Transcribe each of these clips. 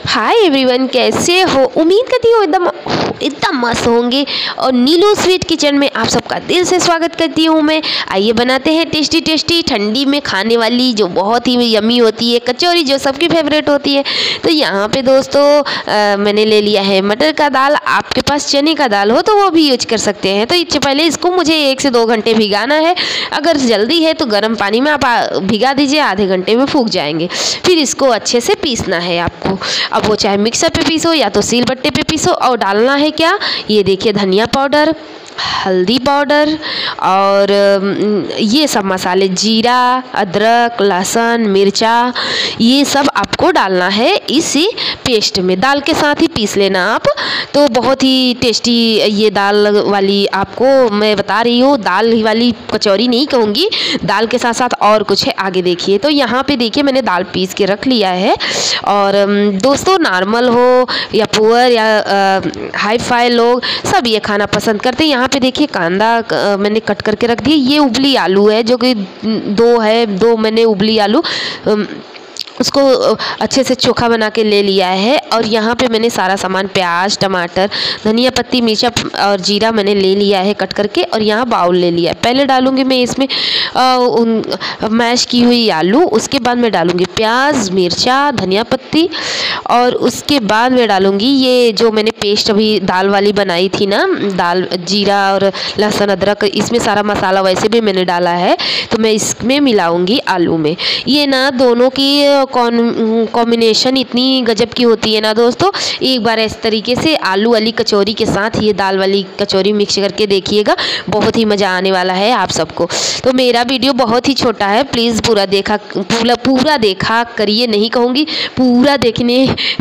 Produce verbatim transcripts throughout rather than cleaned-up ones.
Hi everyone, कैसे हो? उम्मीद करती हूँ एकदम एकदम मस्त होंगे। और नीलू स्वीट किचन में आप सबका दिल से स्वागत करती हूँ मैं। आइए बनाते हैं टेस्टी टेस्टी ठंडी में खाने वाली जो बहुत ही यमी होती है कचौरी, जो सबकी फेवरेट होती है। तो यहाँ पे दोस्तों आ, मैंने ले लिया है मटर का दाल। आपके पास चने का दाल हो तो वो भी यूज कर सकते हैं। तो इससे पहले इसको मुझे एक से दो घंटे भिगाना है। अगर जल्दी है तो गर्म पानी में आप भिगा दीजिए, आधे घंटे में फूक जाएंगे। फिर इसको अच्छे से पीसना है आपको। अब वो चाहे मिक्सर पे पीसो या तो सिलबट्टे पे पीसो। और डालना है क्या, ये देखिए, धनिया पाउडर, हल्दी पाउडर और ये सब मसाले, जीरा, अदरक, लहसुन, मिर्चा, ये सब आपको डालना है इसी पेस्ट में। दाल के साथ ही पीस लेना आप, तो बहुत ही टेस्टी ये दाल वाली आपको मैं बता रही हूँ। दाल ही वाली कचौरी नहीं कहूँगी, दाल के साथ साथ और कुछ है, आगे देखिए। तो यहाँ पे देखिए मैंने दाल पीस के रख लिया है। और दोस्तों नॉर्मल हो या पुअर या हाई फाई लोग सब ये खाना पसंद करते हैं। यहाँ पे देखिए कांदा मैंने कट करके रख दिया। ये उबली आलू है, जो कि दो है, दो मैंने उबली आलू उसको अच्छे से चोखा बना के ले लिया है। और यहाँ पे मैंने सारा सामान, प्याज, टमाटर, धनिया पत्ती, मिर्चा और जीरा मैंने ले लिया है कट करके। और यहाँ बाउल ले लिया है। पहले डालूंगी मैं इसमें आ, उन मैश की हुई आलू, उसके बाद मैं डालूंगी प्याज, मिर्चा, धनिया पत्ती, और उसके बाद मैं डालूंगी ये जो मैंने पेस्ट अभी दाल वाली बनाई थी ना, दाल, जीरा और लहसुन, अदरक, इसमें सारा मसाला वैसे भी मैंने डाला है। तो मैं इसमें मिलाऊंगी आलू में। ये ना दोनों की कॉम्बिनेशन इतनी गजब की होती है ना दोस्तों। एक बार इस तरीके से आलू वाली कचौरी के साथ ये दाल वाली कचौरी मिक्स करके देखिएगा, बहुत ही मज़ा आने वाला है आप सबको। तो मेरा वीडियो बहुत ही छोटा है, प्लीज़ पूरा देखा पूरा पूरा देखा करिए, नहीं कहूँगी पूरा देखने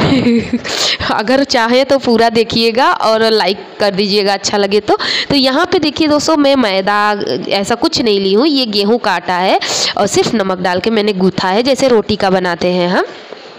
अगर चाहे तो पूरा देखिएगा और लाइक कर दीजिएगा अच्छा लगे तो। तो यहाँ पे देखिए दोस्तों, मैं मैदा ऐसा कुछ नहीं ली हूँ, ये गेहूँ का आटा है और सिर्फ नमक डाल के मैंने गूँथा है, जैसे रोटी का बनाते हैं हम।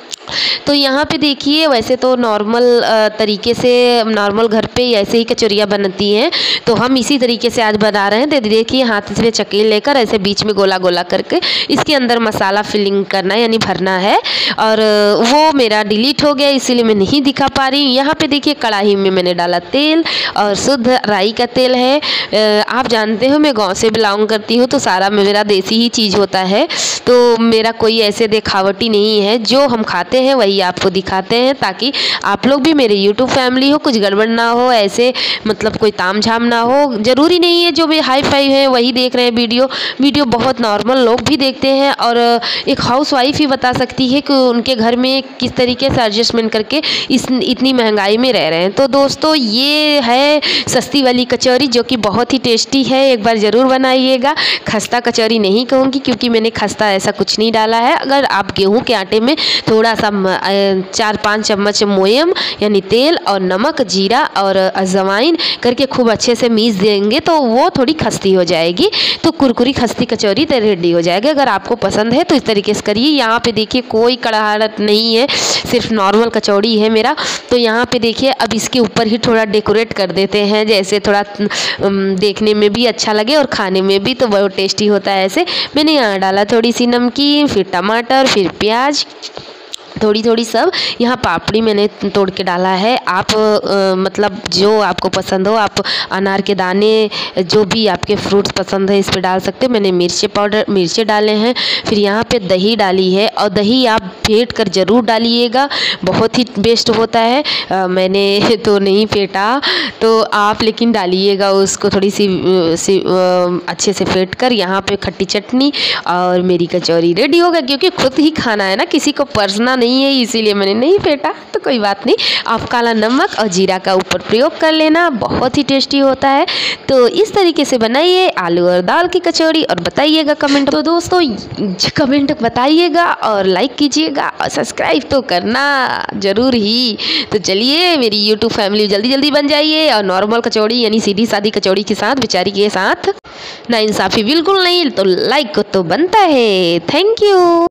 तो यहाँ पे देखिए, वैसे तो नॉर्मल तरीके से नॉर्मल घर पे ऐसे ही कचौरियाँ बनती हैं, तो हम इसी तरीके से आज बना रहे हैं। तो देखिए हाथ से चक्की लेकर ऐसे बीच में गोला गोला करके इसके अंदर मसाला फिलिंग करना है, यानी भरना है। और वो मेरा डिलीट हो गया, इसीलिए मैं नहीं दिखा पा रही हूँ। यहाँ पे देखिए कढ़ाई में मैंने डाला तेल, और शुद्ध राई का तेल है। आप जानते हो मैं गाँव से बिलोंग करती हूँ, तो सारा मेरा देसी ही चीज़ होता है। तो मेरा कोई ऐसे दिखावटी नहीं है, जो हम खाते हैं वही आपको दिखाते हैं, ताकि आप लोग भी मेरे यूट्यूब फैमिली हो, कुछ गड़बड़ ना हो, ऐसे मतलब कोई ताम झाम ना हो। ज़रूरी नहीं है जो भी हाई फाई है वही देख रहे हैं वीडियो वीडियो बहुत नॉर्मल लोग भी देखते हैं। और एक हाउस वाइफ ही बता सकती है कि उनके घर में किस तरीके से एडजस्टमेंट करके इस इतनी महंगाई में रह रहे हैं। तो दोस्तों ये है सस्ती वाली कचौरी, जो कि बहुत ही टेस्टी है, एक बार ज़रूर बनाइएगा। खस्ता कचौरी नहीं कहूँगी, क्योंकि मैंने खस्ता ऐसा कुछ नहीं डाला है। अगर आप गेहूँ के आटे में थोड़ा सा चार पाँच चम्मच मोयम यानी तेल और नमक, जीरा और अजवाइन करके खूब अच्छे से मीस देंगे, तो वो थोड़ी खस्ती हो जाएगी, तो कुरकुरी खस्ती कचौरी रेडी हो जाएगी। अगर आपको पसंद है तो इस तरीके से करिए। यहाँ पे देखिए कोई कड़ाहट नहीं है, सिर्फ नॉर्मल कचौड़ी है मेरा। तो यहाँ पे देखिए अब इसके ऊपर ही थोड़ा डेकोरेट कर देते हैं, जैसे थोड़ा देखने में भी अच्छा लगे और खाने में भी तो बहुत टेस्टी होता है। ऐसे मैंने यहाँ डाला थोड़ी सी नमकीन, फिर टमाटर, फिर प्याज, थोड़ी थोड़ी सब। यहाँ पापड़ी मैंने तोड़ के डाला है। आप आ, मतलब जो आपको पसंद हो, आप अनार के दाने, जो भी आपके फ्रूट्स पसंद है इस पर डाल सकते हैं। मैंने मिर्ची पाउडर मिर्चे डाले हैं। फिर यहाँ पे दही डाली है, और दही आप फेंट कर ज़रूर डालिएगा, बहुत ही बेस्ट होता है। आ, मैंने तो नहीं फेंटा, तो आप लेकिन डालिएगा उसको थोड़ी सी, सी आ, अच्छे से फेंट कर। यहाँ पे खट्टी चटनी और मेरी कचौरी रेडी होगा, क्योंकि खुद ही खाना है ना, किसी को परसना नहीं है, इसीलिए मैंने नहीं फेंटा। तो कोई बात नहीं, आप काला नमक और जीरा का ऊपर प्रयोग कर लेना, बहुत ही टेस्टी होता है। तो इस तरीके से बनाइए आलू और दाल की कचौड़ी, और बताइएगा कमेंट। तो दोस्तों कमेंट बताइएगा और लाइक कीजिएगा और सब्सक्राइब तो करना ज़रूर ही। तो चलिए मेरी यूट्यूब फैमिली जल्दी जल्दी बन जाइए। और नॉर्मल कचौड़ी यानी सीधी सादी कचौड़ी के साथ, बेचारी के साथ नाइंसाफ़ी बिल्कुल नहीं, तो लाइक तो बनता है। Thank you.